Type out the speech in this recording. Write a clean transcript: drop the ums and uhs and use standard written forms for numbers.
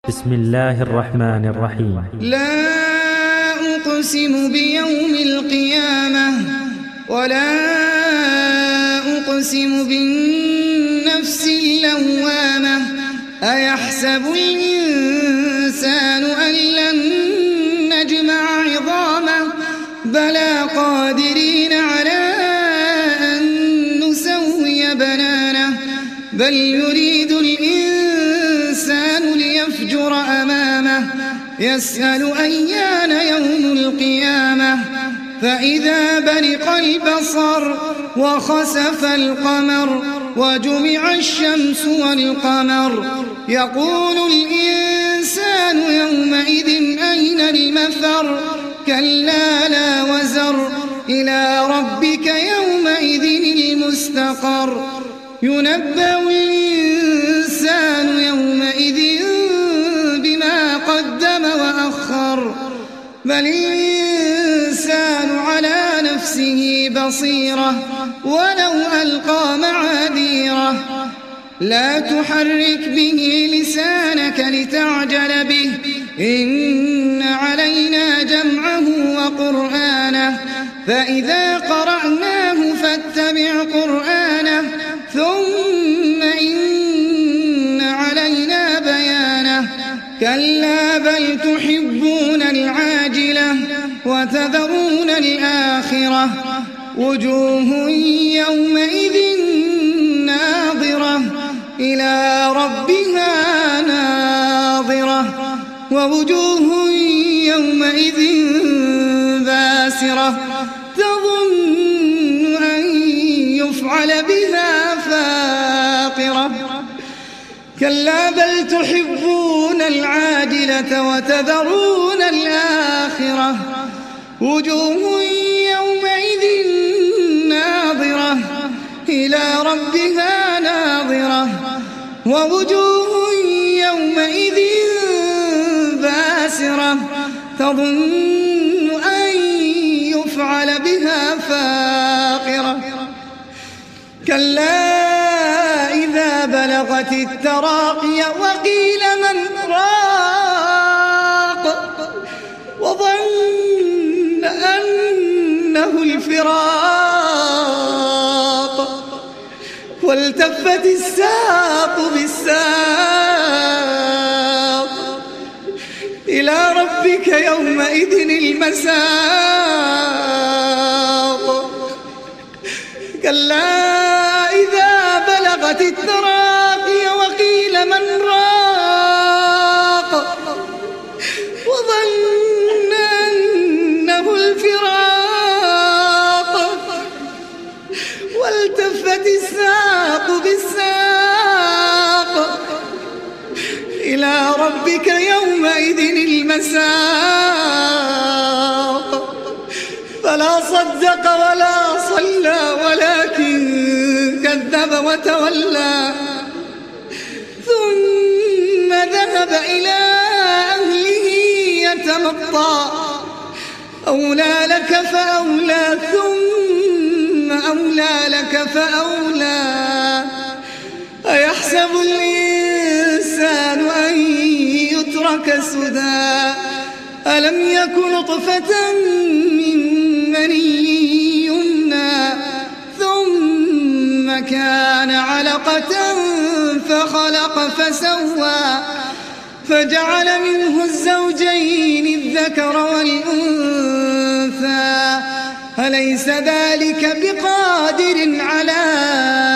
بسم الله الرحمن الرحيم. لا أقسم بيوم القيامة ولا أقسم بالنفس اللوامة أيحسب الإنسان أن لن نجمع عظامه بلى قادرين على أن نسوي بنانه بل يريد الإنسان ليفجر أمامه يسأل أيان يوم القيامة فإذا برق البصر وخسف القمر وجمع الشمس والقمر يقول الإنسان يومئذ أين المفر كلا لا وزر إلى ربك يومئذ المستقر ينبأ الإنسان يومئذ بما قدم وأخر بل الإنسان على نفسه بصيرة ولو ألقى معاذيره لا تحرك به لسانك لتعجل به إن علينا جمعه وقرآنه فإذا قرأناه فاتبع قرآنه ثم إن علينا بيانه كلا بل تحبون العاجلة وتذرون الآخرة وجوه يومئذ ناظرة إلى ربها ناظرة ووجوه يومئذ باسرة تظن أن يفعل بها فاقرة كلا بل تحبون العاجلة وتذرون الآخرة وجوه يومئذ ناظرة إلى ربها ناظرة ووجوه يومئذ باسرة تظن أن يفعل بها فاقرة كلا إذا بلغت التراقي وقيل من راق وظن أنه الفراق والتفت الساق بالساق إلى ربك يومئذ المساق كلا إذا بلغت التراقي وقيل من راق وظن أنه الفراق والتفت الساق بالساق إلى ربك يومئذ المساق فلا صدق ولا صلى ولكن كذب وتولى ثم ذهب إلى أهله يتمطى أولى لك فأولى ثم أولى لك فأولى أيحسب الإنسان أن يترك سدى ألم يك نطفة من مني يمنى ثم كان علقة فخلق فسوى فجعل منه الزوجين الذكر والأنثى أليس ذلك بقادر على